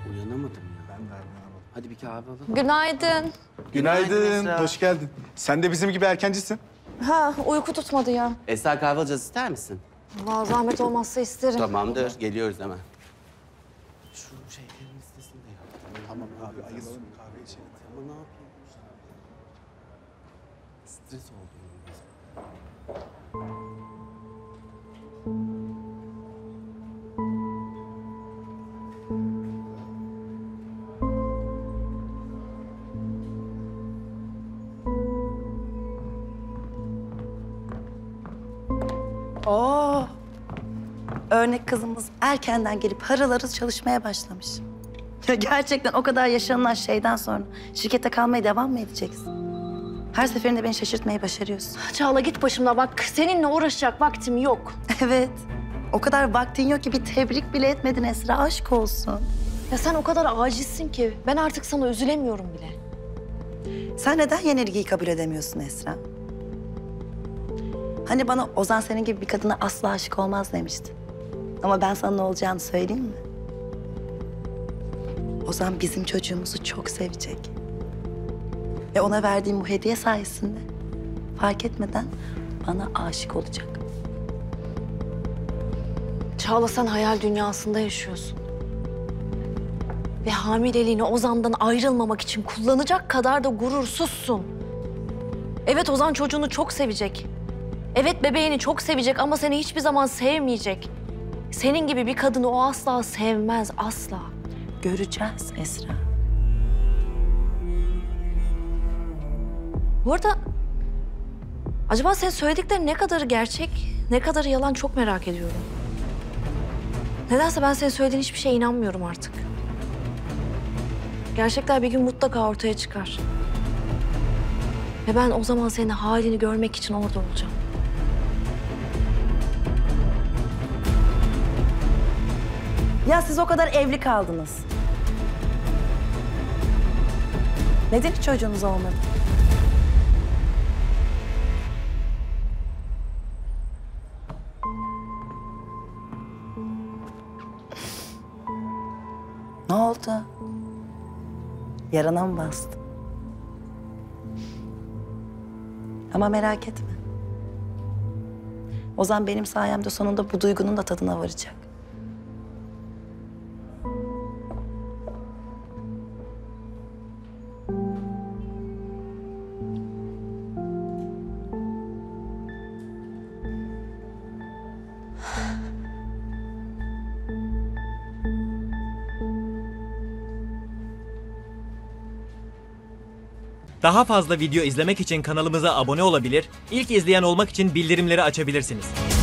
Uyanamadım ya. Ben de uyanamadım. Hadi bir kahve alalım. Günaydın. Günaydın, Esra. hoş geldin. Sen de bizim gibi erkencisin. Ha, uyku tutmadı ya. Esra kahve alacağız, ister misin? Vallahi zahmet olmazsa isterim. Tamamdır, geliyoruz hemen. Şu şeylerin listesini de yap. Tamam abi, ayılalım kahve içelim. Ama ne yapayım? Stres oldum. Oo. Örnek kızımız erkenden gelip harıl harıl çalışmaya başlamış. Ya gerçekten o kadar yaşanılan şeyden sonra şirkette kalmaya devam mı edeceksin? Her seferinde beni şaşırtmayı başarıyorsun. Çağla git başımdan bak. Seninle uğraşacak vaktim yok. Evet. O kadar vaktin yok ki bir tebrik bile etmedin Esra. Aşk olsun. Ya sen o kadar acizsin ki ben artık sana üzülemiyorum bile. Sen neden yenilgiyi kabul edemiyorsun Esra? Hani bana Ozan senin gibi bir kadına asla aşık olmaz demiştin. Ama ben sana ne olacağını söyleyeyim mi? Ozan bizim çocuğumuzu çok sevecek. Ve ona verdiğim bu hediye sayesinde fark etmeden bana aşık olacak. Çağla sen hayal dünyasında yaşıyorsun. Ve hamileliğini Ozan'dan ayrılmamak için kullanacak kadar da gurursuzsun. Evet Ozan çocuğunu çok sevecek. Evet bebeğini çok sevecek ama seni hiçbir zaman sevmeyecek. Senin gibi bir kadını o asla sevmez, asla. Göreceğiz Esra. Bu arada acaba senin söylediklerin ne kadarı gerçek, ne kadarı yalan çok merak ediyorum. Nedense ben senin söylediğin hiçbir şeye inanmıyorum artık. Gerçekler bir gün mutlaka ortaya çıkar. Ve ben o zaman senin halini görmek için orada olacağım. Ya siz o kadar evli kaldınız. Neden hiç çocuğunuz olmadı? Ne oldu? Yarana mı bastı? Ama merak etme. Ozan benim sayemde sonunda bu duygunun da tadına varacak. Daha fazla video izlemek için kanalımıza abone olabilir, ilk izleyen olmak için bildirimleri açabilirsiniz.